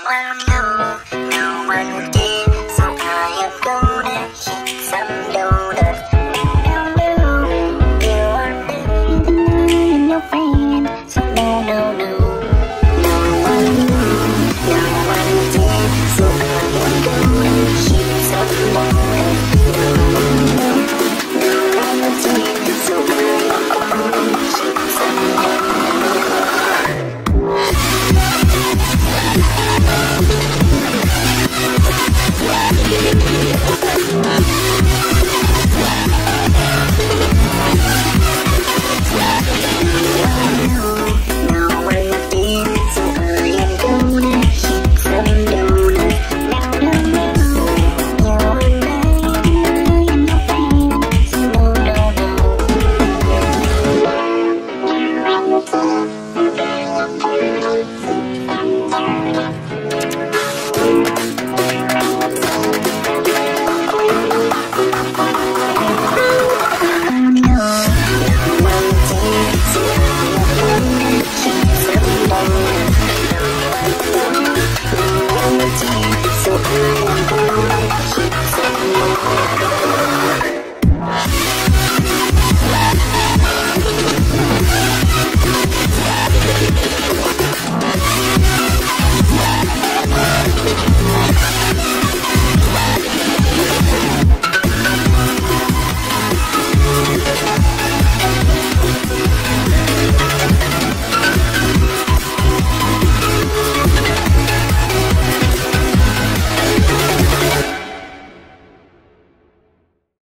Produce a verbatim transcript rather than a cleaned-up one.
one knows, no one did, so I am gonna hit some donuts. No, no, no, you are not denying your friend, so no, no, no. No one knew, no one did, so I am gonna hit some donuts. No, no, no one did, so I am gonna hit some donuts. Thank you.